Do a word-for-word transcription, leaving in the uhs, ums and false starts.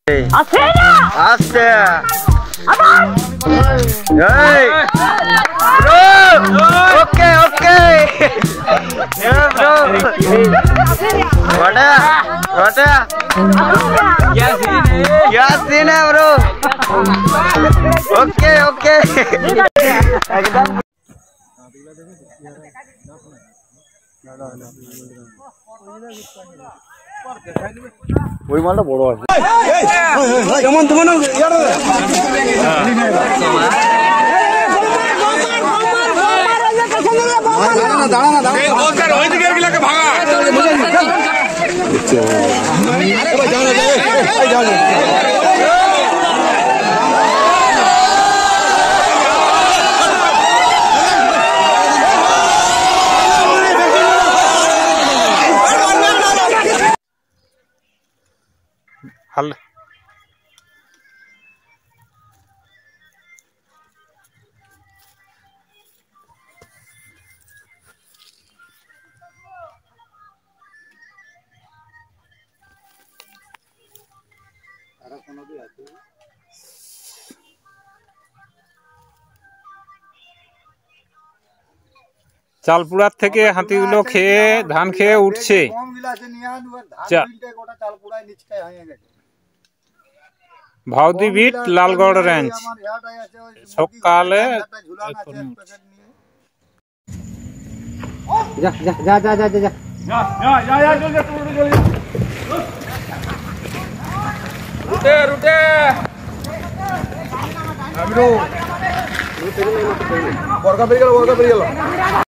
আছে না আছে আমার এই ব্রো ওকে ওকে এ ব্রো বড়া বড়া क्या सीन है क्या सीन है ब्रो ओके ओके एकदम ওই মালটা বড় আছে কেমন তোমার ইয়ার দাঁড়া না দাঁড়া ও স্যার ওই দিকে গিলাকে ভাগা আরে যাও না যাও যাও हल চালপুরা থেকে হাতিগুলো খেয়ে ধান খেয়ে উঠছে ভাউদি বিট লালগড় রেঞ্জ সকালে যা যা যা যা যা যা যা যা যা জলদি জলদি জলদি রুটে রুটে আমিরো বর্গা পেয়ে গেল বর্গা পেয়ে গেল